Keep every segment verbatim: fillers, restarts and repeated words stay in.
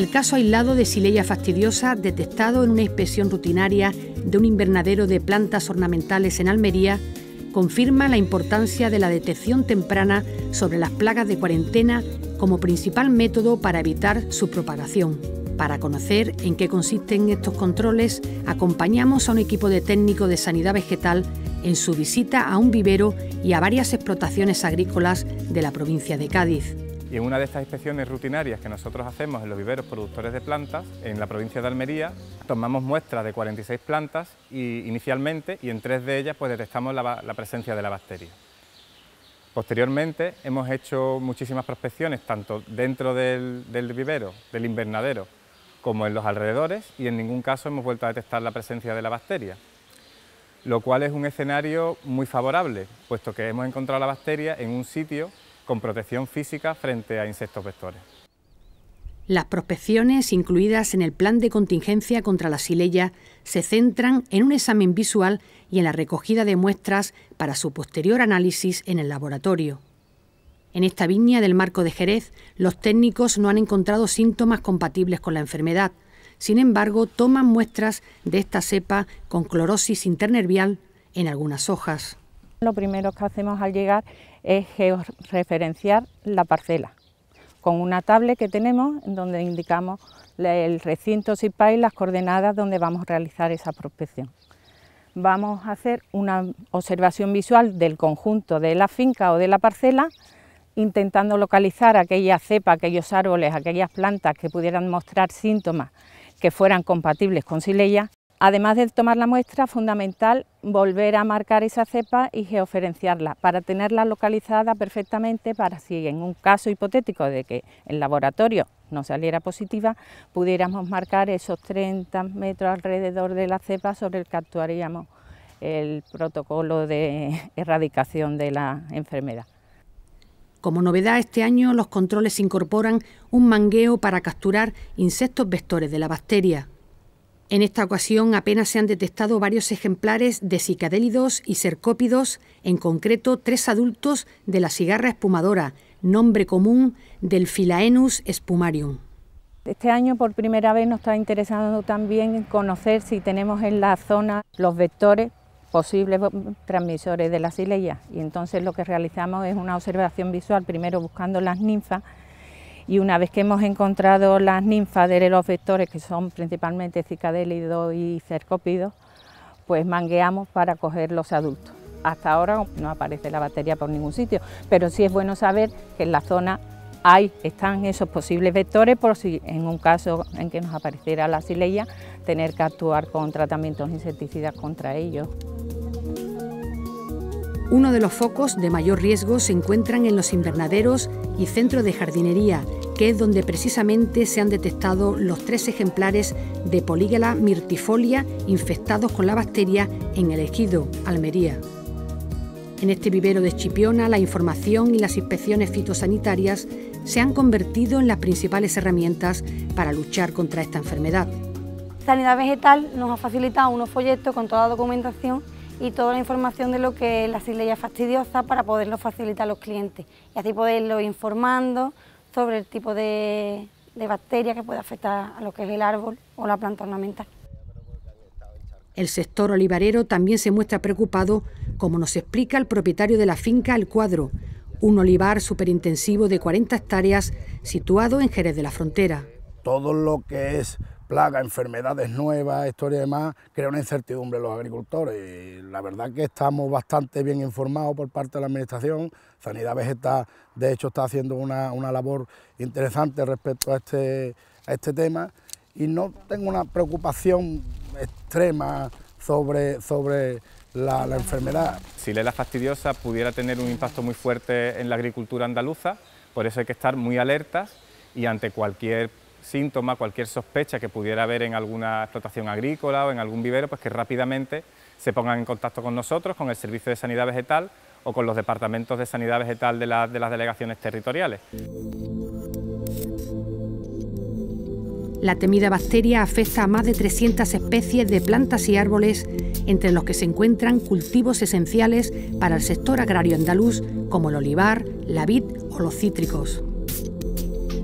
El caso aislado de Xylella fastidiosa, detectado en una inspección rutinaria de un invernadero de plantas ornamentales en Almería, confirma la importancia de la detección temprana sobre las plagas de cuarentena como principal método para evitar su propagación. Para conocer en qué consisten estos controles, acompañamos a un equipo de técnicos de sanidad vegetal en su visita a un vivero y a varias explotaciones agrícolas de la provincia de Cádiz. Y en una de estas inspecciones rutinarias que nosotros hacemos en los viveros productores de plantas, en la provincia de Almería, tomamos muestras de cuarenta y seis plantas y, inicialmente, y en tres de ellas pues, detectamos la, la presencia de la bacteria. Posteriormente hemos hecho muchísimas prospecciones, tanto dentro del, del vivero, del invernadero, como en los alrededores, y en ningún caso hemos vuelto a detectar la presencia de la bacteria, lo cual es un escenario muy favorable, puesto que hemos encontrado la bacteria en un sitio con protección física frente a insectos vectores. Las prospecciones incluidas en el plan de contingencia contra la Xylella se centran en un examen visual y en la recogida de muestras para su posterior análisis en el laboratorio. En esta viña del Marco de Jerez, los técnicos no han encontrado síntomas compatibles con la enfermedad. Sin embargo, toman muestras de esta cepa con clorosis internervial en algunas hojas. Lo primero que hacemos al llegar es georreferenciar la parcela con una tablet que tenemos en donde indicamos el recinto SIPA y las coordenadas donde vamos a realizar esa prospección. Vamos a hacer una observación visual del conjunto de la finca o de la parcela, intentando localizar aquella cepa, aquellos árboles, aquellas plantas que pudieran mostrar síntomas que fueran compatibles con Xylella. Además de tomar la muestra, es fundamental volver a marcar esa cepa y geoferenciarla para tenerla localizada perfectamente, para si en un caso hipotético de que el laboratorio no saliera positiva, pudiéramos marcar esos treinta metros alrededor de la cepa sobre el que actuaríamos el protocolo de erradicación de la enfermedad. Como novedad este año, los controles incorporan un mangueo para capturar insectos vectores de la bacteria. En esta ocasión apenas se han detectado varios ejemplares de cicadélidos y cercópidos, en concreto tres adultos de la cigarra espumadora, nombre común del Philaenus spumarium. Este año por primera vez nos está interesando también conocer si tenemos en la zona los vectores posibles transmisores de la Xylella, y entonces lo que realizamos es una observación visual, primero buscando las ninfas, y una vez que hemos encontrado las ninfas de los vectores, que son principalmente cicadélidos y cercópidos, pues mangueamos para coger los adultos. Hasta ahora no aparece la bacteria por ningún sitio, pero sí es bueno saber que en la zona hay, están esos posibles vectores, por si en un caso en que nos apareciera la Xylella, tener que actuar con tratamientos insecticidas contra ellos. Uno de los focos de mayor riesgo se encuentran en los invernaderos y centros de jardinería, que es donde precisamente se han detectado los tres ejemplares de Polygala myrtifolia infectados con la bacteria en el Ejido, Almería. En este vivero de Chipiona, la información y las inspecciones fitosanitarias se han convertido en las principales herramientas para luchar contra esta enfermedad. Sanidad Vegetal nos ha facilitado unos folletos con toda la documentación y toda la información de lo que es la Xylella fastidiosa para poderlo facilitar a los clientes y así poderlo ir informando sobre el tipo de, de bacteria que puede afectar a lo que es el árbol o la planta ornamental. El sector olivarero también se muestra preocupado, como nos explica el propietario de la finca El Cuadro, un olivar superintensivo de cuarenta hectáreas situado en Jerez de la Frontera. Todo lo que es plagas, enfermedades nuevas, historia y demás, crea una incertidumbre en los agricultores. Y la verdad que estamos bastante bien informados por parte de la Administración. Sanidad Vegetal, de hecho, está haciendo una, una labor interesante respecto a este, a este tema, y no tengo una preocupación extrema sobre, sobre la, la enfermedad. Xylella fastidiosa pudiera tener un impacto muy fuerte en la agricultura andaluza, por eso hay que estar muy alertas y ante cualquier síntoma, cualquier sospecha que pudiera haber en alguna explotación agrícola o en algún vivero, pues que rápidamente se pongan en contacto con nosotros, con el Servicio de Sanidad Vegetal o con los departamentos de Sanidad Vegetal de, la, de las delegaciones territoriales. La temida bacteria afecta a más de trescientas especies de plantas y árboles, entre los que se encuentran cultivos esenciales para el sector agrario andaluz, como el olivar, la vid o los cítricos.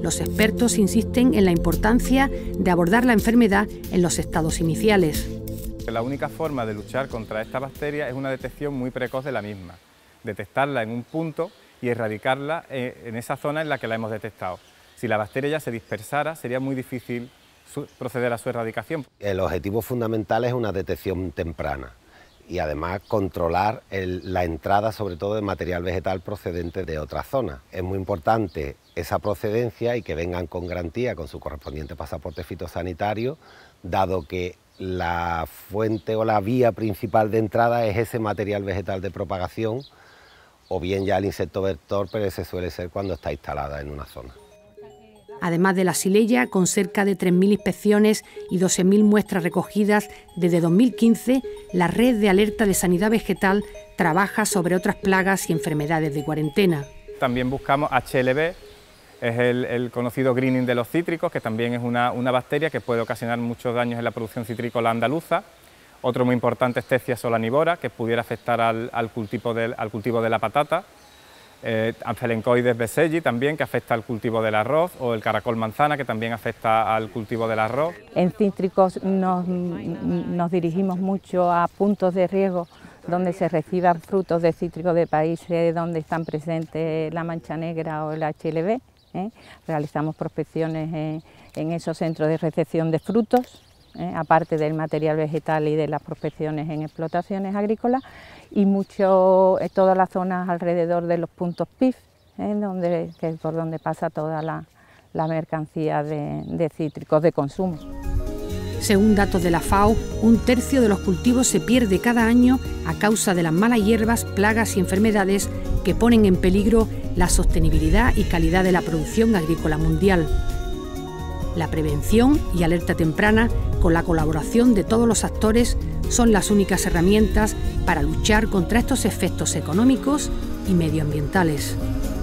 los expertos insisten en la importancia de abordar la enfermedad en los estados iniciales. La única forma de luchar contra esta bacteria es una detección muy precoz de la misma, detectarla en un punto y erradicarla en esa zona en la que la hemos detectado. Si la bacteria ya se dispersara, sería muy difícil proceder a su erradicación. El objetivo fundamental es una detección temprana y además controlar el, la entrada sobre todo de material vegetal procedente de otras zonas. Es muy importante esa procedencia y que vengan con garantía con su correspondiente pasaporte fitosanitario, dado que la fuente o la vía principal de entrada es ese material vegetal de propagación o bien ya el insecto vector, pero ese suele ser cuando está instalada en una zona. Además de la Xylella, con cerca de tres mil inspecciones y doce mil muestras recogidas desde dos mil quince, la Red de Alerta de Sanidad Vegetal trabaja sobre otras plagas y enfermedades de cuarentena. También buscamos H L V, es el, el conocido greening de los cítricos, que también es una, una bacteria que puede ocasionar muchos daños en la producción citrícola andaluza. Otro muy importante es Tessia solanivora, que pudiera afectar al, al, cultivo, del, al cultivo de la patata. Eh, Amphelencoides besseyi también, que afecta al cultivo del arroz, o el caracol manzana, que también afecta al cultivo del arroz. En cítricos nos, nos dirigimos mucho a puntos de riego donde se reciban frutos de cítricos de países donde están presentes la mancha negra o el H L V. ¿eh? Realizamos prospecciones en, en esos centros de recepción de frutos, ¿eh? aparte del material vegetal y de las prospecciones en explotaciones agrícolas, y mucho en todas las zonas alrededor de los puntos P I F, ¿eh? donde, que es por donde pasa toda la, la mercancía de, de cítricos de consumo. Según datos de la FAO, un tercio de los cultivos se pierde cada año a causa de las malas hierbas, plagas y enfermedades que ponen en peligro la sostenibilidad y calidad de la producción agrícola mundial. La prevención y alerta temprana, con la colaboración de todos los actores, son las únicas herramientas para luchar contra estos efectos económicos y medioambientales.